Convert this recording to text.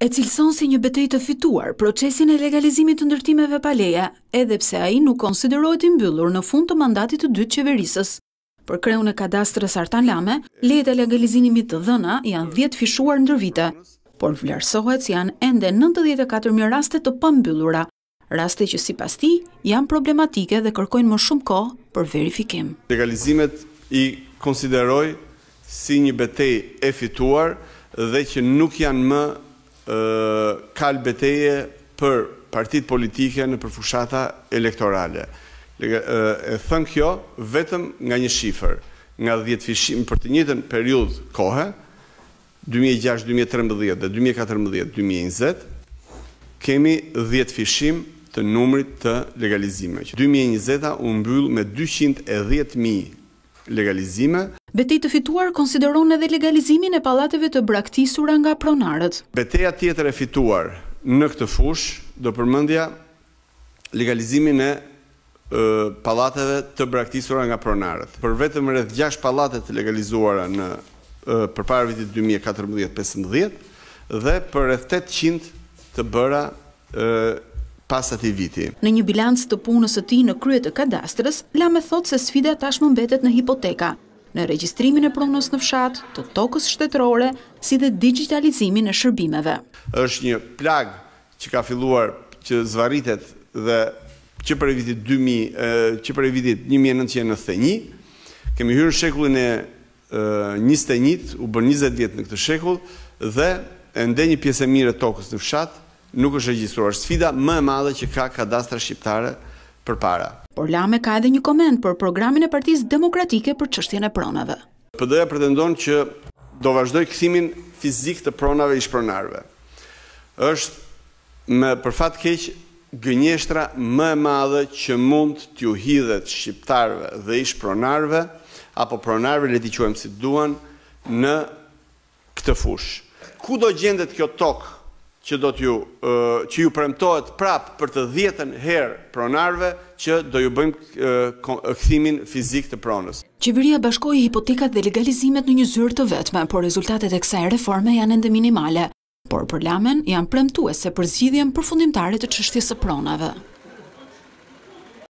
e cilëson si një betejë të fituar procesin e legalizimit të ndërtimeve pa leje, edhe pse ai nuk konsiderohet i mbyllur në fund të mandatit të dytë qeverisës. Për kreun e kadastrës Artan Lame, lejet e legalizimit të dhëna janë 10 fishuar ndër vite, por vlerësohet si janë ende 94.000 raste të pambyllura, raste që sipas tij janë problematike dhe kërkojnë më shumë kohë për verifikim. Legalizimet i konsideroj si një betejë e fituar dhe që nuk janë më kal beteje për partitë politike në përfushata elektorale. E thënë kjo vetëm nga një shifër, nga 10 fishim për të njëjtën periudhë kohe, 2006, 2013 dhe 2014, 2020, kemi 10 fishim të numrit të legalizime. 2020 u mbyll me 210.000 legalizime. Betejë të fituar konsideron edhe legalizimin e pallateve të braktisura nga pronarët. Beteja tjetër e fituar në këtë fushë do përmendja legalizimin e pallateve të braktisura nga pronarët. Për vetëm rreth 6 pallate të legalizuara në përpara vitit 2014-15 dhe për rreth 800 të bëra pas atij viti. Në një bilanc të punës së tij në krye të kadastrës, Lame thotë se sfida tashmë mbetet në hipoteka, në regjistrimin e pronës në fshat, të tokës shtetërore, si dhe digitalizimin e shërbimeve. Është një plag që ka filluar që zvarritet dhe që për vitit 1991, kemi hyrë në shekullin e 21, u bën 20 vjet në këtë shekull dhe ende një pjesë e mirë e tokës në fshat nuk është regjistruar. Sfida më e madhe që ka kadastra shqiptare përpara. Por Lame ka edhe një koment për programin e Partisë Demokratike për çështjen e pronave. PD-ja pretendon që do vazhdoj kthimin fizik të pronave ish pronarëve. Është me për fat keq gënjeshtra më e madhe që mund t'ju hidhet shqiptarëve dhe ish pronarëve apo pronarëve, le t'i quajmë si duan, në këtë fushë. Ku do gjendet kjo tokë që ju premtohet prap për të 10 herë pronarëve që do ju bëjmë kthimin fizik të pronës. Qeveria bashkoi hipotekat dhe legalizimet në një zyrë të vetme, por rezultatet e kësaj reforme janë ende minimale. Por për Lamen janë premtuese për zgjidhjen përfundimtare të çështjes së pronave.